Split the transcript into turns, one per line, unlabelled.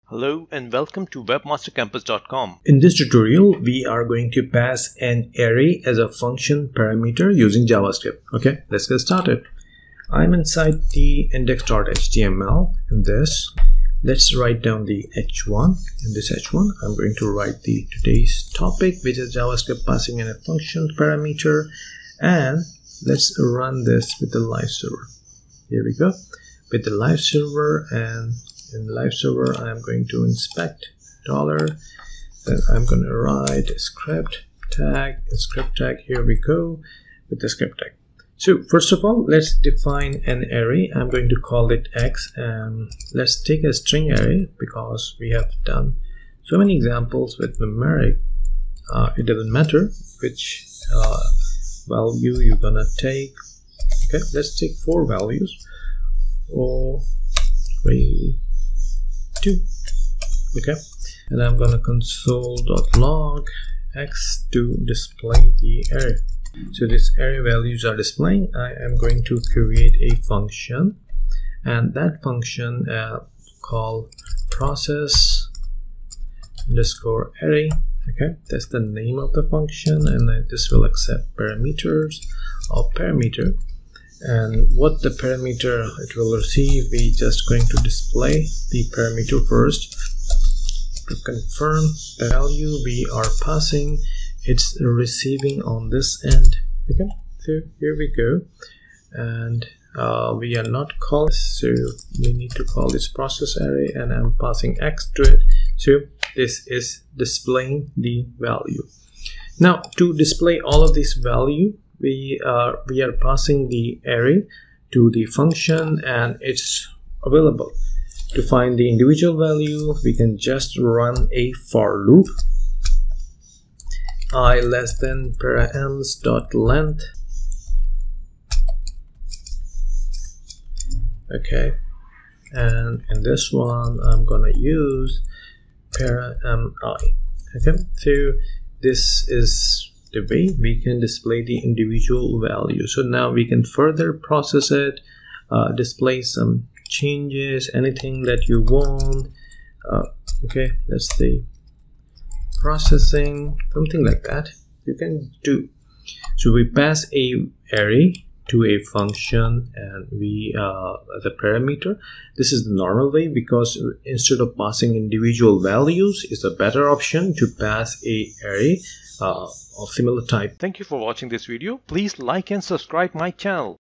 Hello and welcome to webmastercampus.com.
In this tutorial, we are going to pass an array as a function parameter using JavaScript. Okay, let's get started. I'm inside the index.html in this. Let's write down the h1. In this h1, I'm going to write the today's topic, which is JavaScript passing in a function parameter. And let's run this with the live server. Here we go. With the live server, and in live server I am going to inspect $, then I'm going to write a script tag. Here we go with the script tag. So first of all, let's define an array. I'm going to call it x, and let's take a string array because we have done so many examples with numeric. It doesn't matter which value you're gonna take. Okay, let's take 4 values. 4, 3, 2. Okay, and I'm gonna console.log x to display the array. So this array values are displaying. I am going to create a function, and that function called process underscore array. Okay, that's the name of the function, and this will accept parameters of parameter. And what the parameter it will receive, we just going to display the parameter first to confirm the value we are passing. It's receiving on this end. Okay, so here we go, and we are not calling, so we need to call this process array, and I'm passing x to it. So this is displaying the value. Now to display all of this value, we are passing the array to the function, and it's available. To find the individual value, we can just run a for loop. I less than params.length. Okay, and in this one I'm gonna use param I. Okay, so this is the way we can display the individual value. So now we can further process it, display some changes, anything that you want. Okay, let's say processing, something like that you can do. So we pass a array to a function, and we as a parameter. This is the normal way, because instead of passing individual values, it's a better option to pass a array of similar type.
Thank you for watching this video. Please like and subscribe my channel.